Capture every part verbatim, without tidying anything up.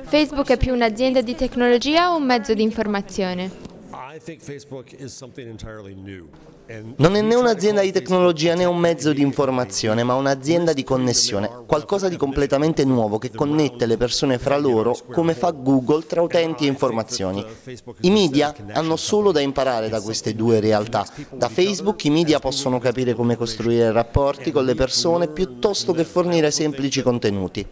Facebook è più un'azienda di tecnologia o un mezzo di informazione? Non è né un'azienda di tecnologia né un mezzo di informazione, ma un'azienda di connessione, qualcosa di completamente nuovo che connette le persone fra loro come fa Google tra utenti e informazioni. I media hanno solo da imparare da queste due realtà. Da Facebook i media possono capire come costruire rapporti con le persone piuttosto che fornire semplici contenuti.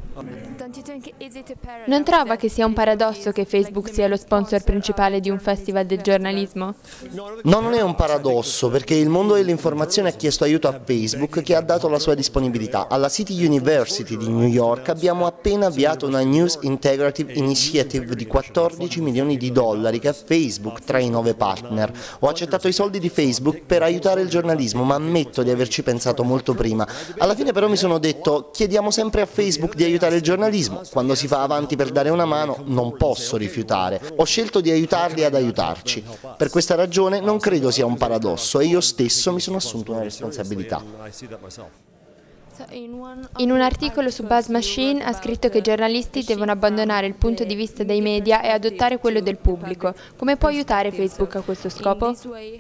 Non trova che sia un paradosso che Facebook sia lo sponsor principale di un festival del giornalismo? No, non è un paradosso, perché il mondo dell'informazione ha chiesto aiuto a Facebook, che ha dato la sua disponibilità. Alla City University di New York abbiamo appena avviato una News Integrative Initiative di quattordici milioni di dollari che ha Facebook tra i nove partner. Ho accettato i soldi di Facebook per aiutare il giornalismo, ma ammetto di averci pensato molto prima. Alla fine però mi sono detto, chiediamo sempre a Facebook di aiutare il giornalismo. Quando si fa avanti per dare una mano non posso rifiutare. Ho scelto di aiutarli ad aiutarci. Per questa ragione non credo sia un paradosso e io stesso mi sono assunto una responsabilità. In un articolo su Buzz Machine ha scritto che i giornalisti devono abbandonare il punto di vista dei media e adottare quello del pubblico. Come può aiutare Facebook a questo scopo?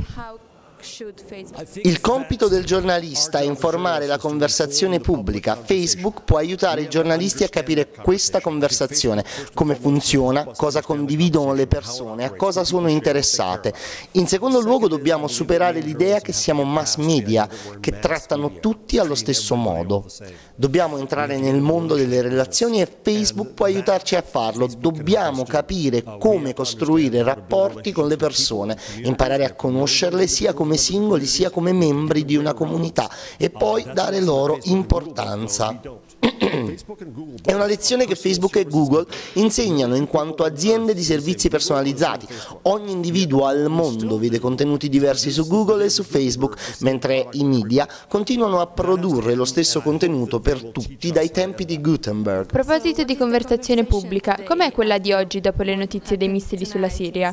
Il compito del giornalista è informare la conversazione pubblica. Facebook può aiutare i giornalisti a capire questa conversazione, come funziona, cosa condividono le persone, a cosa sono interessate. In secondo luogo dobbiamo superare l'idea che siamo mass media, che trattano tutti allo stesso modo. Dobbiamo entrare nel mondo delle relazioni e Facebook può aiutarci a farlo. Dobbiamo capire come costruire rapporti con le persone, imparare a conoscerle sia come singoli sia come membri di una comunità e poi dare loro importanza. È una lezione che Facebook e Google insegnano in quanto aziende di servizi personalizzati. Ogni individuo al mondo vede contenuti diversi su Google e su Facebook, mentre i media continuano a produrre lo stesso contenuto per tutti dai tempi di Gutenberg. A proposito di conversazione pubblica, com'è quella di oggi dopo le notizie dei missili sulla Siria?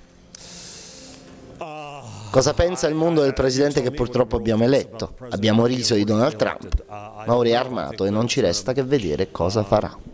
Cosa pensa il mondo del presidente che purtroppo abbiamo eletto? Abbiamo riso di Donald Trump, ma ora è armato e non ci resta che vedere cosa farà.